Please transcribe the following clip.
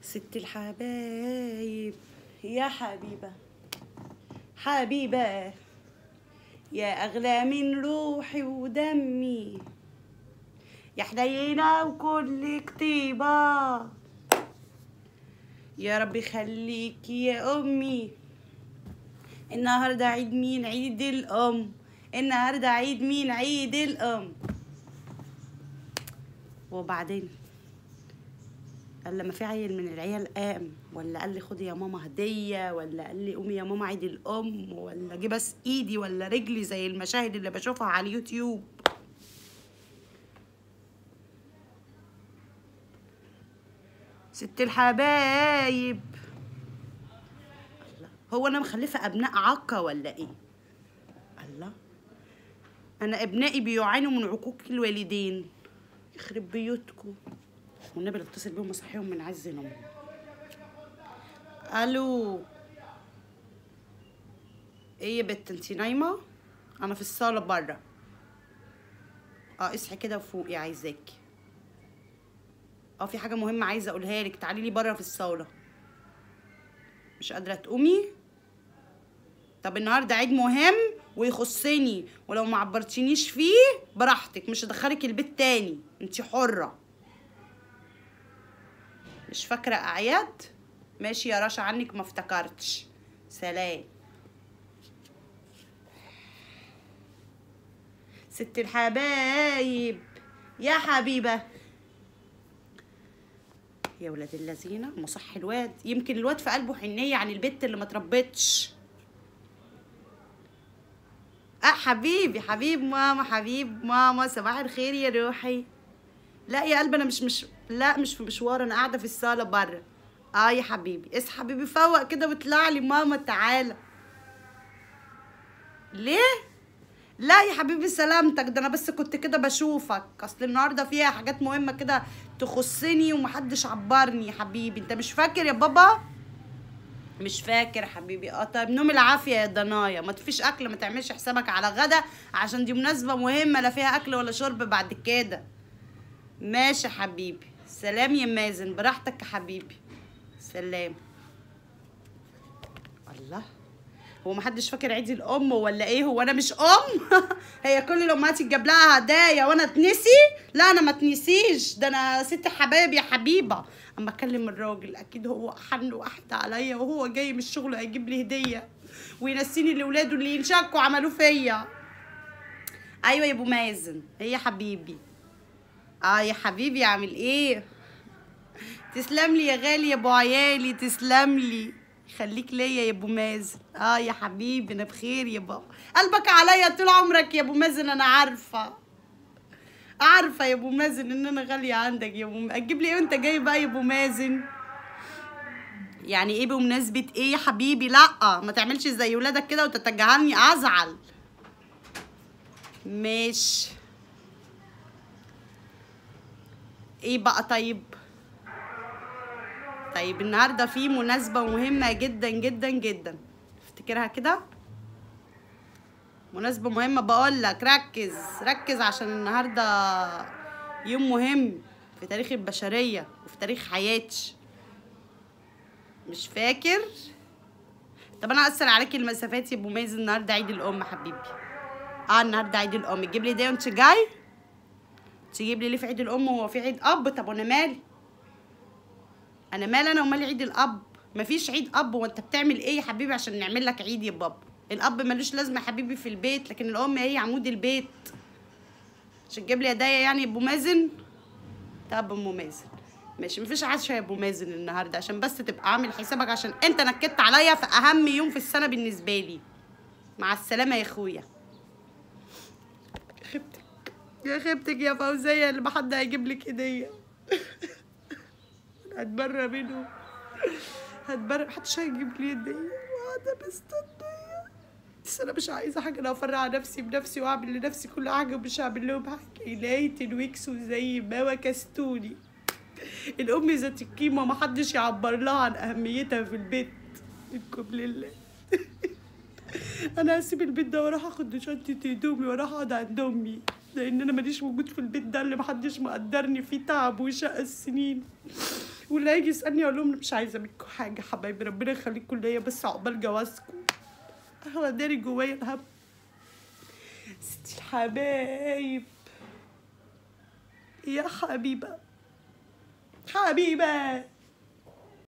ست الحبايب يا حبيبة حبيبة يا أغلى من روحي ودمي يا حنينة وكل طيبة يا رب يخليكي يا أمي. النهاردة عيد مين؟ عيد الأم. النهاردة عيد مين؟ عيد الأم. وبعدين قال لما في عيل من العيال قام ولا قال لي خدي يا ماما هدية ولا قال لي قومي يا ماما عيد الأم ولا جه بس إيدي ولا رجلي زي المشاهد اللي بشوفها على اليوتيوب. ست الحبايب الله، هو أنا مخلفة أبناء عقة ولا إيه؟ الله، أنا أبنائي بيعانوا من عقوق الوالدين. يخرب بيوتكم. والنبي اللي اتصل بيهم اصحيهم من عز نومهم. الو، ايه يا بت انتي نايمه؟ انا في الصاله بره. اصحي كده وفوقي عايزاكي. في حاجه مهمه عايزه اقولها لك، تعالي لي بره في الصاله. مش قادره تقومي؟ طب النهارده عيد مهم ويخصني، ولو ما عبرتينيش فيه براحتك، مش هدخلك البيت تاني، انتي حره. مش فاكره اعياد؟ ماشي يا رشا، عنك ما افتكرتش. سلام. ست الحبايب يا حبيبه يا ولاد اللذينه. مصح الواد، يمكن الواد في قلبه حنيه عن البت اللي ما تربتش. حبيبي حبيب ماما، حبيب ماما، صباح الخير يا روحي. لا يا قلبي انا مش في مشوار، انا قاعده في الصاله بره. يا حبيبي اصحى حبيبي، فوق كده واطلع لي ماما تعالى. ليه؟ لا يا حبيبي سلامتك، ده انا بس كنت كده بشوفك، اصل النهارده فيها حاجات مهمه كده تخصني ومحدش عبرني. يا حبيبي انت مش فاكر يا بابا؟ مش فاكر حبيبي. طيب نوم العافيه يا ضنايا، ما تفيش اكل، ما تعملش حسابك على غدا عشان دي مناسبه مهمه لا فيها اكل ولا شرب بعد كده. ماشي حبيبي، سلام يا مازن، براحتك يا حبيبي، سلام. الله، هو محدش فاكر عيد الام ولا ايه؟ هو انا مش ام؟ هي كل الامهات تجيب لها هدايا وانا اتنسي؟ لا انا ما اتنسيش، ده انا ست حبايب يا حبيبه. اما اكلم الراجل اكيد هو احن واحد عليا، وهو جاي من الشغل هيجيب لي هديه وينسيني لاولاده اللي ينشكوا عملوه فيا. ايوه يا ابو مازن، هي حبيبي. يا حبيبي عامل ايه؟ تسلم لي يا غالي يا ابو عيالي، تسلم لي، خليك ليا يا ابو مازن. يا حبيبي انا بخير يا بابا، قلبك عليا طول عمرك يا ابو مازن، انا عارفه يا ابو مازن ان انا غاليه عندك يا ابو هتجيب لي ايه وانت جاي بقى يا ابو مازن؟ يعني ايه بمناسبه ايه يا حبيبي؟ لا ما تعملش زي ولادك كده وتتجاهلني، ازعل. ماشي، ايه بقى؟ طيب النهارده في مناسبة مهمة جدا جدا جدا، افتكرها كده. مناسبة مهمة بقول لك، ركز عشان النهارده يوم مهم في تاريخ البشرية وفي تاريخ حياتي. مش فاكر؟ طب انا اثر عليكي المسافات يا ابو مازن، النهارده عيد الام حبيبي. النهارده عيد الام، تجيب لي هديه وانت جاي؟ تجيب لي ليه في عيد الام؟ هو في عيد اب؟ طب وانا مالي؟ انا ومالي عيد الاب؟ مفيش عيد اب. وانت بتعمل ايه يا حبيبي عشان نعمل لك عيد يا بابا؟ الاب ملوش لازمه يا حبيبي في البيت، لكن الام هي عمود البيت. عشان تجيب لي هدايا يعني يا ابو مازن؟ طب ام مازن ماشي، مفيش عشاء يا ابو مازن النهارده، عشان بس تبقى عامل حسابك، عشان انت نكدت عليا في اهم يوم في السنه بالنسبه لي. مع السلامه يا اخويا. خبتك يا خبتك يا فوزيه، اللي ما حد هيجيب لك هديه. هتبرى منه، محدش هيجيب لي هديه وانا مستنيه. بس انا مش عايزه حاجه، انا افرع نفسي بنفسي واعمل لنفسي كل حاجه، ومش هعمل لهم حاجه. إلهي الويكس زي ما وكستوني. الام ذات القيمه محدش يعبر لها عن اهميتها في البيت. منكم لله. انا هسيب البيت ده واروح اخد شنطه هدومي واروح اقعد عند امي، لان انا ماليش وجود في البيت ده اللي محدش مقدرني فيه تعب وشقى السنين. واللي هيجي يسالني اقول لهم أنا مش عايزه منكم حاجه حبايبي، ربنا يخليكم ليا بس عقبال جوازكم. هو داري جوايا الهم. ستي الحبايب يا حبيبه حبيبه